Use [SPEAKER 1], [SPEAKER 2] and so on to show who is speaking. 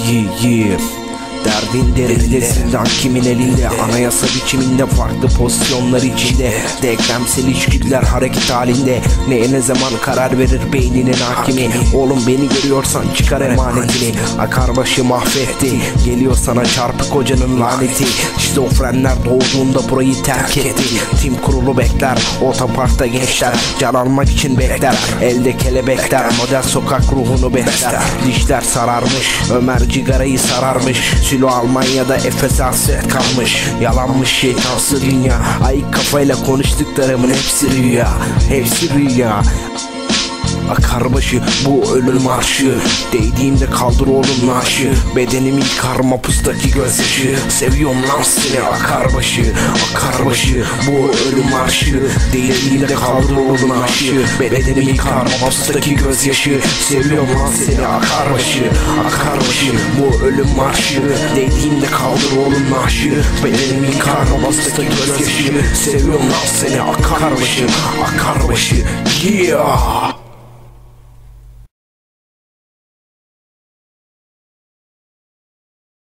[SPEAKER 1] Yeah. Derdin derindesin, kimin elinde? Anayasa biçiminde, farklı pozisyonlar içinde, denklemsel içgüdüler hareket halinde. Neye ne zaman karar verir beyninin hakimi? Oğlum beni görüyorsan çıkar emanetini. Akar başı mahvetti, geliyor sana çarpık hocanın laneti. Şizofrenler doğduğunda burayı terk etti. Tim kurulu bekler, otoparkta gençler can almak için bekler. Elde kelebekler, modern sokak ruhunu besler. Dişler sararmış, Ömer cigarayı sararmış. Silo Almanya'da Efes hasret kalmış. Yalanmış şeytansı dünya. Ayık kafayla konuştuklarımın hepsi rüya. Hepsi rüya. Akar başı bu ölüm marşı. Değdiğimde kaldır oğlum naaşı. Bedenim yıkar mapustaki gözyaşı. Seviyorum lan seni akar başı. Akar başı bu ölüm marşı. Değdiğimde kaldır oğlum naaşı. Bedenim yıkar mapustaki gözyaşı. Seviyorum lan seni akar başı. Akar başı bu ölüm marşı. Değdiğimde kaldır oğlum naaşı. Bedenim yıkar mapustaki gözyaşı. Seviyorum lan seni akar başı. Akar başı. Yeah.